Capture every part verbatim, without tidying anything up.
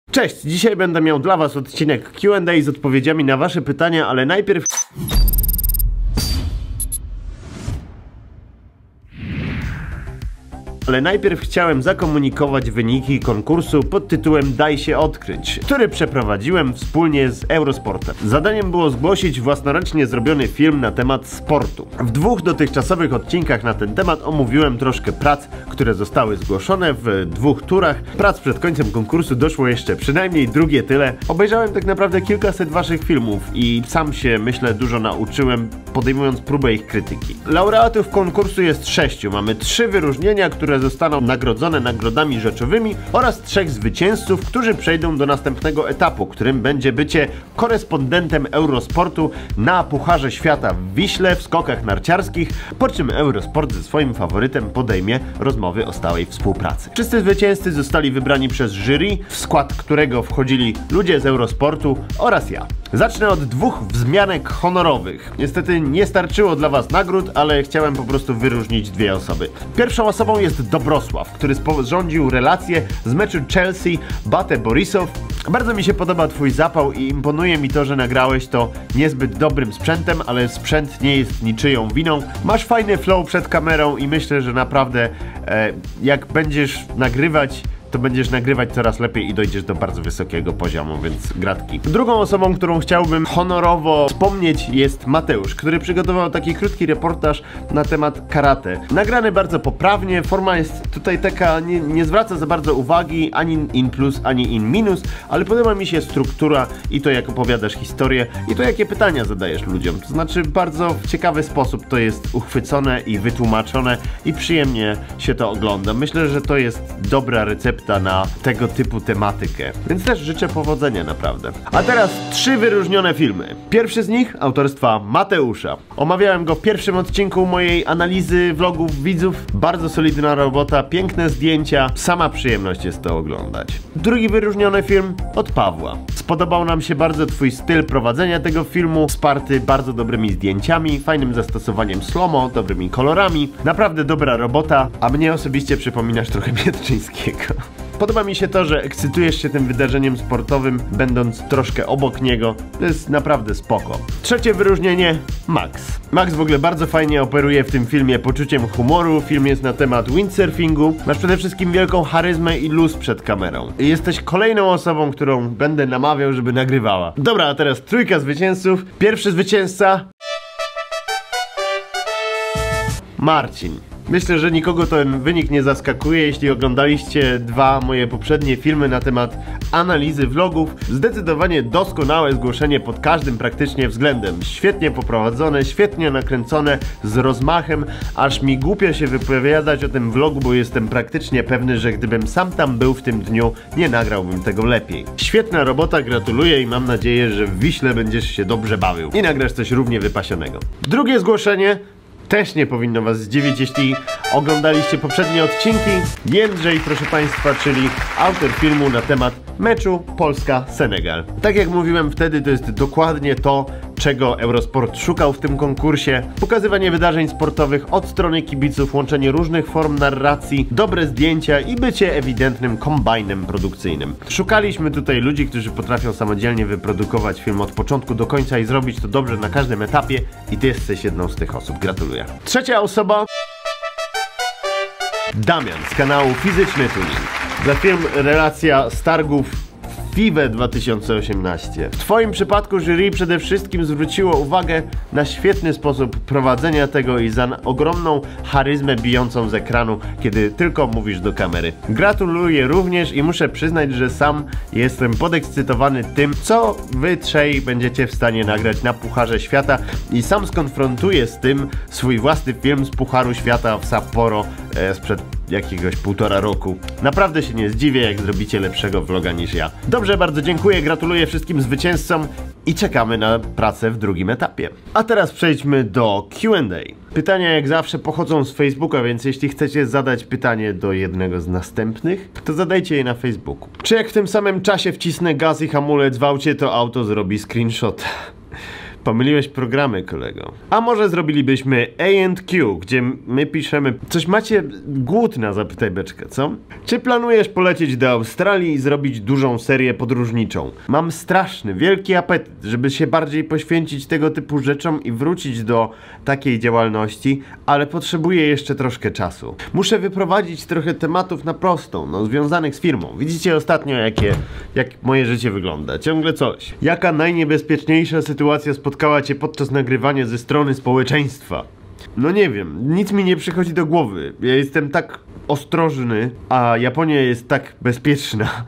Cześć, dzisiaj będę miał dla was odcinek Q and A z odpowiedziami na wasze pytania, ale najpierw... Ale najpierw chciałem zakomunikować wyniki konkursu pod tytułem Daj się odkryć, który przeprowadziłem wspólnie z Eurosportem. Zadaniem było zgłosić własnoręcznie zrobiony film na temat sportu. W dwóch dotychczasowych odcinkach na ten temat omówiłem troszkę prac, które zostały zgłoszone w dwóch turach. Prac przed końcem konkursu doszło jeszcze przynajmniej drugie tyle. Obejrzałem tak naprawdę kilkaset waszych filmów i sam się, myślę, dużo nauczyłem, podejmując próbę ich krytyki. Laureatów konkursu jest sześciu. Mamy trzy wyróżnienia, które zostaną nagrodzone nagrodami rzeczowymi oraz trzech zwycięzców, którzy przejdą do następnego etapu, którym będzie bycie korespondentem Eurosportu na Pucharze Świata w Wiśle w skokach narciarskich, po czym Eurosport ze swoim faworytem podejmie rozmowy o stałej współpracy. Wszyscy zwycięzcy zostali wybrani przez jury, w skład którego wchodzili ludzie z Eurosportu oraz ja. Zacznę od dwóch wzmianek honorowych. Niestety nie starczyło dla was nagród, ale chciałem po prostu wyróżnić dwie osoby. Pierwszą osobą jest Dobrosław, który sporządził relację z meczu Chelsea-Bate Borisov. Bardzo mi się podoba twój zapał i imponuje mi to, że nagrałeś to niezbyt dobrym sprzętem, ale sprzęt nie jest niczyją winą. Masz fajny flow przed kamerą i myślę, że naprawdę e, jak będziesz nagrywać, to będziesz nagrywać coraz lepiej i dojdziesz do bardzo wysokiego poziomu, więc gratki. Drugą osobą, którą chciałbym honorowo wspomnieć, jest Mateusz, który przygotował taki krótki reportaż na temat karate. Nagrany bardzo poprawnie, forma jest tutaj taka, nie, nie zwraca za bardzo uwagi, ani in plus, ani in minus, ale podoba mi się struktura i to, jak opowiadasz historię i to, jakie pytania zadajesz ludziom. To znaczy, bardzo w ciekawy sposób to jest uchwycone i wytłumaczone i przyjemnie się to ogląda. Myślę, że to jest dobra recepta na tego typu tematykę, więc też życzę powodzenia naprawdę. A teraz trzy wyróżnione filmy. Pierwszy z nich autorstwa Mateusza. Omawiałem go w pierwszym odcinku mojej analizy vlogów widzów. Bardzo solidna robota, piękne zdjęcia, sama przyjemność jest to oglądać. Drugi wyróżniony film od Pawła. Spodobał nam się bardzo twój styl prowadzenia tego filmu, wsparty bardzo dobrymi zdjęciami, fajnym zastosowaniem slow-mo, dobrymi kolorami. Naprawdę dobra robota, a mnie osobiście przypominasz trochę Biedrzyńskiego. Podoba mi się to, że ekscytujesz się tym wydarzeniem sportowym, będąc troszkę obok niego. To jest naprawdę spoko. Trzecie wyróżnienie, Max. Max w ogóle bardzo fajnie operuje w tym filmie poczuciem humoru. Film jest na temat windsurfingu. Masz przede wszystkim wielką charyzmę i luz przed kamerą. I jesteś kolejną osobą, którą będę namawiał, żeby nagrywała. Dobra, a teraz trójka zwycięzców. Pierwszy zwycięzca... Marcin. Myślę, że nikogo ten wynik nie zaskakuje, jeśli oglądaliście dwa moje poprzednie filmy na temat analizy vlogów. Zdecydowanie doskonałe zgłoszenie pod każdym praktycznie względem. Świetnie poprowadzone, świetnie nakręcone, z rozmachem, aż mi głupio się wypowiadać o tym vlogu, bo jestem praktycznie pewny, że gdybym sam tam był w tym dniu, nie nagrałbym tego lepiej. Świetna robota, gratuluję i mam nadzieję, że w Wiśle będziesz się dobrze bawił i nagrasz coś równie wypasionego. Drugie zgłoszenie też nie powinno was zdziwić, jeśli oglądaliście poprzednie odcinki. Jędrzej, proszę państwa, czyli autor filmu na temat meczu Polska-Senegal. Tak jak mówiłem wtedy, to jest dokładnie to, czego Eurosport szukał w tym konkursie. Pokazywanie wydarzeń sportowych od strony kibiców, łączenie różnych form narracji, dobre zdjęcia i bycie ewidentnym kombajnem produkcyjnym. Szukaliśmy tutaj ludzi, którzy potrafią samodzielnie wyprodukować film od początku do końca i zrobić to dobrze na każdym etapie i ty jesteś jedną z tych osób. Gratuluję. Trzecia osoba... Damian z kanału Fizyczny Tuning. Za film relacja z targów FIBE dwa tysiące osiemnaście. W twoim przypadku jury przede wszystkim zwróciło uwagę na świetny sposób prowadzenia tego i za ogromną charyzmę bijącą z ekranu, kiedy tylko mówisz do kamery. Gratuluję również i muszę przyznać, że sam jestem podekscytowany tym, co wy trzej będziecie w stanie nagrać na Pucharze Świata i sam skonfrontuję z tym swój własny film z Pucharu Świata w Sapporo e, sprzed jakiegoś półtora roku. Naprawdę się nie zdziwię, jak zrobicie lepszego vloga niż ja. Dobrze, bardzo dziękuję, gratuluję wszystkim zwycięzcom i czekamy na pracę w drugim etapie. A teraz przejdźmy do Q and A. Pytania jak zawsze pochodzą z Facebooka, więc jeśli chcecie zadać pytanie do jednego z następnych, to zadajcie je na Facebooku. Czy jak w tym samym czasie wcisnę gaz i hamulec w aucie, to auto zrobi screenshot? Pomyliłeś programy, kolego. A może zrobilibyśmy A and Q, gdzie my piszemy... Coś macie głód na Zapytaj Beczkę, co? Czy planujesz polecieć do Australii i zrobić dużą serię podróżniczą? Mam straszny, wielki apetyt, żeby się bardziej poświęcić tego typu rzeczom i wrócić do takiej działalności, ale potrzebuję jeszcze troszkę czasu. Muszę wyprowadzić trochę tematów na prostą, no związanych z firmą. Widzicie ostatnio jakie, jak moje życie wygląda. Ciągle coś. Jaka najniebezpieczniejsza sytuacja spotkała cię podczas nagrywania ze strony społeczeństwa? No nie wiem, nic mi nie przychodzi do głowy. Ja jestem tak ostrożny, a Japonia jest tak bezpieczna,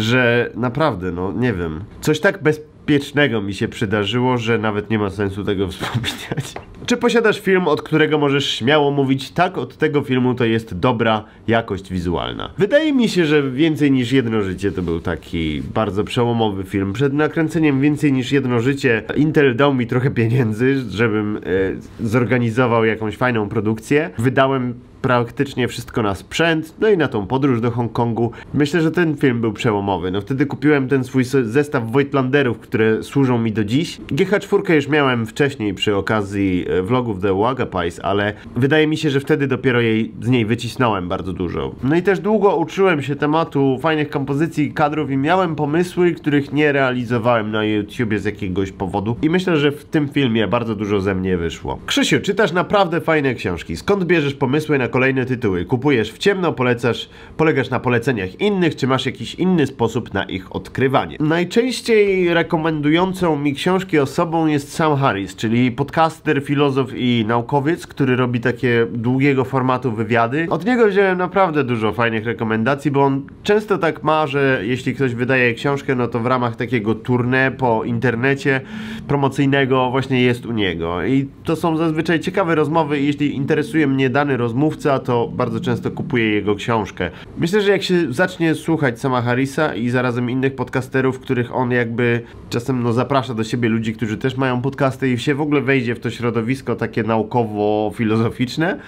że naprawdę, no nie wiem. Coś tak bezpiecznego mi się przydarzyło, że nawet nie ma sensu tego wspominać. Czy posiadasz film, od którego możesz śmiało mówić, tak, od tego filmu to jest dobra jakość wizualna? Wydaje mi się, że Więcej niż jedno życie to był taki bardzo przełomowy film. Przed nakręceniem Więcej niż jedno życie Intel dał mi trochę pieniędzy, żebym e, zorganizował jakąś fajną produkcję. Wydałem praktycznie wszystko na sprzęt, no i na tą podróż do Hongkongu. Myślę, że ten film był przełomowy. No wtedy kupiłem ten swój zestaw Voigtlanderów, które służą mi do dziś. G H cztery już miałem wcześniej przy okazji vlogów The Wagapies, ale wydaje mi się, że wtedy dopiero jej, z niej wycisnąłem bardzo dużo. No i też długo uczyłem się tematu fajnych kompozycji kadrów i miałem pomysły, których nie realizowałem na YouTubie z jakiegoś powodu. I myślę, że w tym filmie bardzo dużo ze mnie wyszło. Krzysiu, czytasz naprawdę fajne książki. Skąd bierzesz pomysły na kolejne tytuły? Kupujesz w ciemno, polecasz, polegasz na poleceniach innych, czy masz jakiś inny sposób na ich odkrywanie? Najczęściej rekomendującą mi książki osobą jest Sam Harris, czyli podcaster, filozof i naukowiec, który robi takie długiego formatu wywiady. Od niego wziąłem naprawdę dużo fajnych rekomendacji, bo on często tak ma, że jeśli ktoś wydaje książkę, no to w ramach takiego tournée po internecie promocyjnego właśnie jest u niego. I to są zazwyczaj ciekawe rozmowy i jeśli interesuje mnie dany rozmówca, to bardzo często kupuję jego książkę. Myślę, że jak się zacznie słuchać Sama Harrisa i zarazem innych podcasterów, których on jakby czasem no zaprasza do siebie ludzi, którzy też mają podcasty i się w ogóle wejdzie w to środowisko takie naukowo-filozoficzne,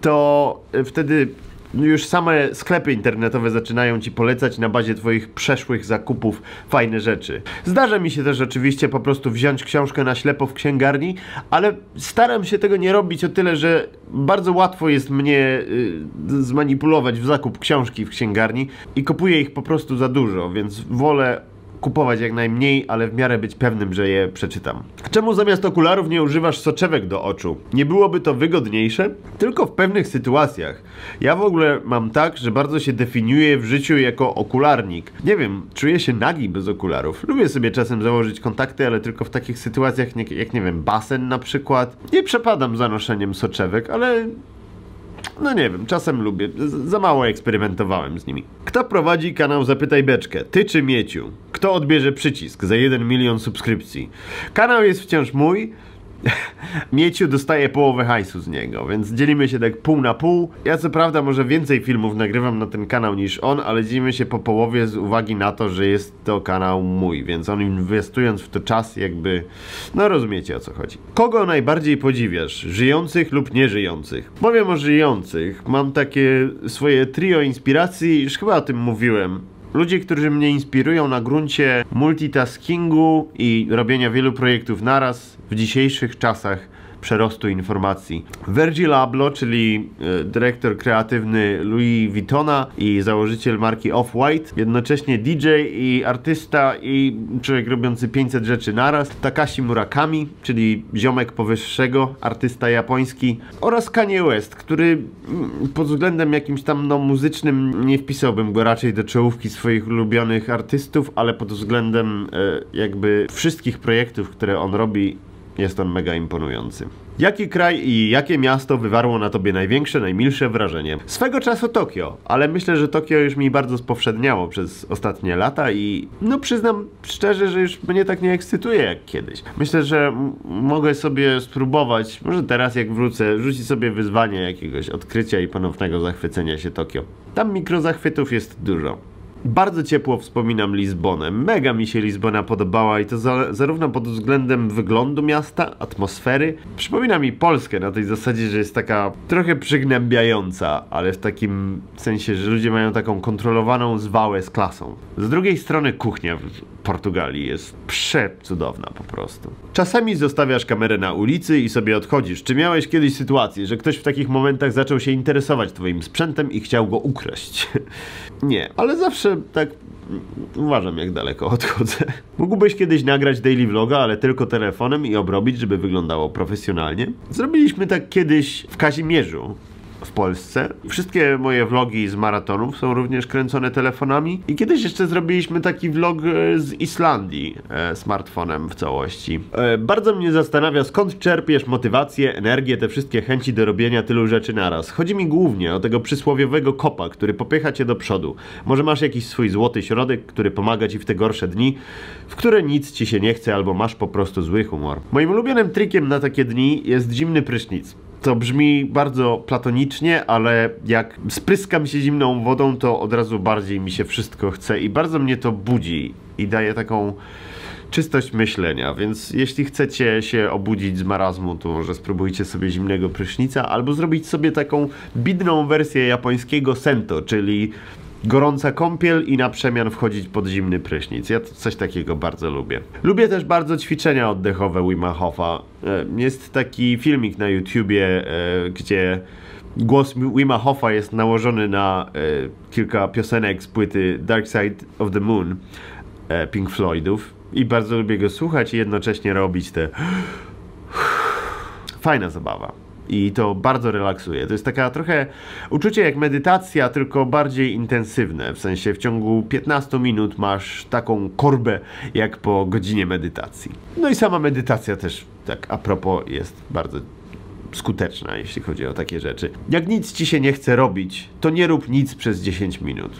to wtedy już same sklepy internetowe zaczynają ci polecać na bazie twoich przeszłych zakupów fajne rzeczy. Zdarza mi się też oczywiście po prostu wziąć książkę na ślepo w księgarni, ale staram się tego nie robić o tyle, że bardzo łatwo jest mnie y, zmanipulować w zakup książki w księgarni i kupuję ich po prostu za dużo, więc wolę kupować jak najmniej, ale w miarę być pewnym, że je przeczytam. Czemu zamiast okularów nie używasz soczewek do oczu? Nie byłoby to wygodniejsze? Tylko w pewnych sytuacjach. Ja w ogóle mam tak, że bardzo się definiuję w życiu jako okularnik. Nie wiem, czuję się nagi bez okularów. Lubię sobie czasem założyć kontakty, ale tylko w takich sytuacjach jak, nie wiem, basen na przykład. Nie przepadam za noszeniem soczewek, ale... no nie wiem, czasem lubię. Z za mało eksperymentowałem z nimi. Kto prowadzi kanał Zapytaj Beczkę? Ty czy Mieciu? Kto odbierze przycisk za jeden milion subskrypcji? Kanał jest wciąż mój. Mieciu dostaje połowę hajsu z niego, więc dzielimy się tak pół na pół. Ja co prawda może więcej filmów nagrywam na ten kanał niż on, ale dzielimy się po połowie z uwagi na to, że jest to kanał mój, więc on inwestując w to czas jakby... no rozumiecie o co chodzi. Kogo najbardziej podziwiasz? Żyjących lub nieżyjących? Powiem o żyjących. Mam takie swoje trio inspiracji, już chyba o tym mówiłem. Ludzie, którzy mnie inspirują na gruncie multitaskingu i robienia wielu projektów naraz w dzisiejszych czasach przerostu informacji. Virgil Abloh, czyli e, dyrektor kreatywny Louis Vuittona i założyciel marki Off-White, jednocześnie D J i artysta i człowiek robiący pięćset rzeczy naraz. Takashi Murakami, czyli ziomek powyższego, artysta japoński, oraz Kanye West, który pod względem jakimś tam no, muzycznym nie wpisałbym go raczej do czołówki swoich ulubionych artystów, ale pod względem e, jakby wszystkich projektów, które on robi, jest on mega imponujący. Jaki kraj i jakie miasto wywarło na tobie największe, najmilsze wrażenie? Swego czasu Tokio, ale myślę, że Tokio już mi bardzo spowszedniało przez ostatnie lata i no przyznam szczerze, że już mnie tak nie ekscytuje jak kiedyś. Myślę, że mogę sobie spróbować, może teraz jak wrócę, rzucić sobie wyzwanie jakiegoś odkrycia i ponownego zachwycenia się Tokio. Tam mikrozachwytów jest dużo. Bardzo ciepło wspominam Lizbonę. Mega mi się Lizbona podobała i to za, zarówno pod względem wyglądu miasta, atmosfery. Przypomina mi Polskę na tej zasadzie, że jest taka trochę przygnębiająca, ale w takim sensie, że ludzie mają taką kontrolowaną zwałę z klasą. Z drugiej strony kuchnia. Portugalii jest przecudowna po prostu. Czasami zostawiasz kamerę na ulicy i sobie odchodzisz. Czy miałeś kiedyś sytuację, że ktoś w takich momentach zaczął się interesować twoim sprzętem i chciał go ukraść? Nie, ale zawsze tak uważam, jak daleko odchodzę. Mógłbyś kiedyś nagrać daily vloga, ale tylko telefonem i obrobić, żeby wyglądało profesjonalnie? Zrobiliśmy tak kiedyś w Kazimierzu w Polsce. Wszystkie moje vlogi z maratonów są również kręcone telefonami i kiedyś jeszcze zrobiliśmy taki vlog z Islandii e, smartfonem w całości. E, bardzo mnie zastanawia, skąd czerpiesz motywację, energię, te wszystkie chęci do robienia tylu rzeczy naraz. Chodzi mi głównie o tego przysłowiowego kopa, który popycha cię do przodu. Może masz jakiś swój złoty środek, który pomaga ci w te gorsze dni, w które nic ci się nie chce albo masz po prostu zły humor. Moim ulubionym trikiem na takie dni jest zimny prysznic. To brzmi bardzo platonicznie, ale jak spryskam się zimną wodą, to od razu bardziej mi się wszystko chce i bardzo mnie to budzi i daje taką czystość myślenia, więc jeśli chcecie się obudzić z marazmu, to może spróbujcie sobie zimnego prysznica albo zrobić sobie taką bidną wersję japońskiego sento, czyli gorąca kąpiel i na przemian wchodzić pod zimny prysznic. Ja coś takiego bardzo lubię. Lubię też bardzo ćwiczenia oddechowe Wima Hofa. Jest taki filmik na YouTubie, gdzie głos Wima Hofa jest nałożony na kilka piosenek z płyty Dark Side of the Moon Pink Floydów i bardzo lubię go słuchać i jednocześnie robić te fajna zabawa. I to bardzo relaksuje. To jest taka trochę uczucie jak medytacja, tylko bardziej intensywne. W sensie w ciągu piętnastu minut masz taką korbę jak po godzinie medytacji. No i sama medytacja też, tak a propos, jest bardzo skuteczna, jeśli chodzi o takie rzeczy. Jak nic ci się nie chce robić, to nie rób nic przez dziesięć minut.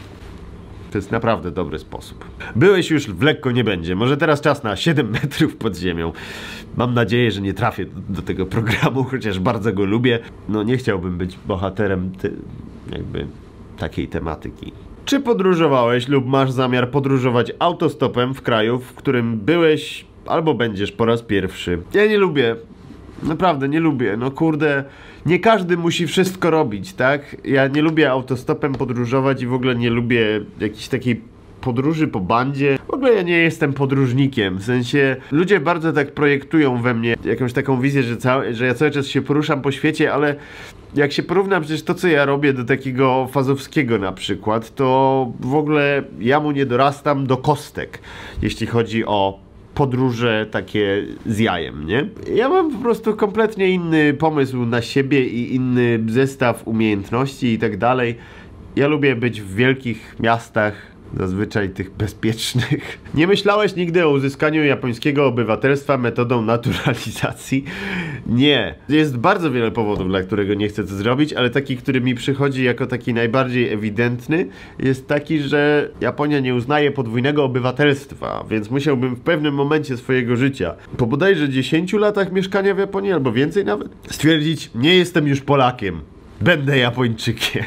To jest naprawdę dobry sposób. Byłeś już w Lekko nie będzie. Może teraz czas na siedem metrów pod ziemią. Mam nadzieję, że nie trafię do, do tego programu, chociaż bardzo go lubię. No nie chciałbym być bohaterem ty, jakby takiej tematyki. Czy podróżowałeś lub masz zamiar podróżować autostopem w kraju, w którym byłeś albo będziesz po raz pierwszy? Ja nie lubię. Naprawdę nie lubię. No kurde, nie każdy musi wszystko robić, tak? Ja nie lubię autostopem podróżować i w ogóle nie lubię jakiejś takiej podróży po bandzie. W ogóle ja nie jestem podróżnikiem, w sensie ludzie bardzo tak projektują we mnie jakąś taką wizję, że, cały, że ja cały czas się poruszam po świecie, ale jak się porówna przecież to, co ja robię do takiego Fazowskiego na przykład, to w ogóle ja mu nie dorastam do kostek, jeśli chodzi o podróże takie z jajem, nie? Ja mam po prostu kompletnie inny pomysł na siebie i inny zestaw umiejętności i tak dalej. Ja lubię być w wielkich miastach, zazwyczaj tych bezpiecznych. Nie myślałeś nigdy o uzyskaniu japońskiego obywatelstwa metodą naturalizacji? Nie. Jest bardzo wiele powodów, dla którego nie chcę to zrobić, ale taki, który mi przychodzi jako taki najbardziej ewidentny, jest taki, że Japonia nie uznaje podwójnego obywatelstwa, więc musiałbym w pewnym momencie swojego życia, po bodajże dziesięciu latach mieszkania w Japonii, albo więcej nawet, stwierdzić, nie jestem już Polakiem, będę Japończykiem.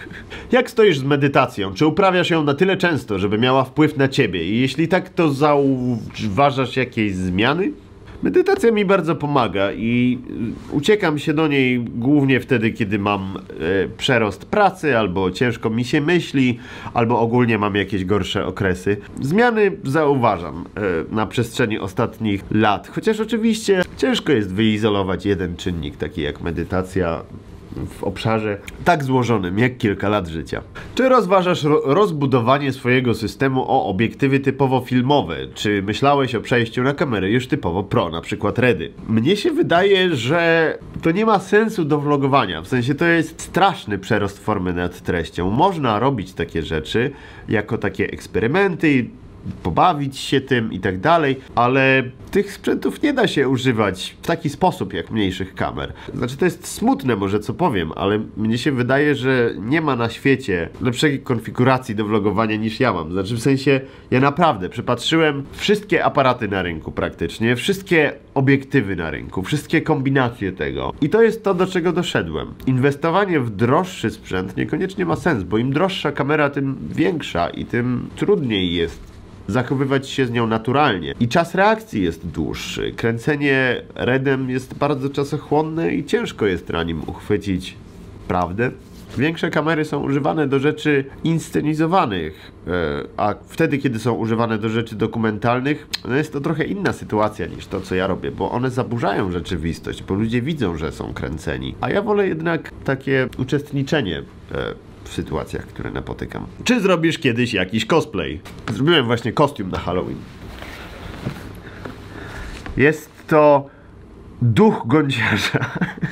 Jak stoisz z medytacją? Czy uprawiasz ją na tyle często, żeby miała wpływ na ciebie? I jeśli tak, to zauważasz jakieś zmiany? Medytacja mi bardzo pomaga i uciekam się do niej głównie wtedy, kiedy mam e, przerost pracy, albo ciężko mi się myśli, albo ogólnie mam jakieś gorsze okresy. Zmiany zauważam e, na przestrzeni ostatnich lat, chociaż oczywiście ciężko jest wyizolować jeden czynnik, taki jak medytacja, w obszarze tak złożonym jak kilka lat życia. Czy rozważasz ro rozbudowanie swojego systemu o obiektywy typowo filmowe? Czy myślałeś o przejściu na kamery już typowo pro, na przykład Redy? Mnie się wydaje, że to nie ma sensu do vlogowania, w sensie to jest straszny przerost formy nad treścią. Można robić takie rzeczy jako takie eksperymenty, pobawić się tym i tak dalej, ale tych sprzętów nie da się używać w taki sposób jak mniejszych kamer. Znaczy to jest smutne może co powiem, ale mnie się wydaje, że nie ma na świecie lepszej konfiguracji do vlogowania niż ja mam. Znaczy w sensie ja naprawdę przepatrzyłem wszystkie aparaty na rynku praktycznie, wszystkie obiektywy na rynku, wszystkie kombinacje tego i to jest to, do czego doszedłem. Inwestowanie w droższy sprzęt niekoniecznie ma sens, bo im droższa kamera, tym większa i tym trudniej jest zachowywać się z nią naturalnie. I czas reakcji jest dłuższy. Kręcenie Redem jest bardzo czasochłonne i ciężko jest na nim uchwycić prawdę. Większe kamery są używane do rzeczy inscenizowanych, a wtedy, kiedy są używane do rzeczy dokumentalnych, no jest to trochę inna sytuacja niż to, co ja robię, bo one zaburzają rzeczywistość, bo ludzie widzą, że są kręceni. A ja wolę jednak takie uczestniczenie w sytuacjach, które napotykam. Czy zrobisz kiedyś jakiś cosplay? Zrobiłem właśnie kostium na Halloween. Jest to duch gąciarza.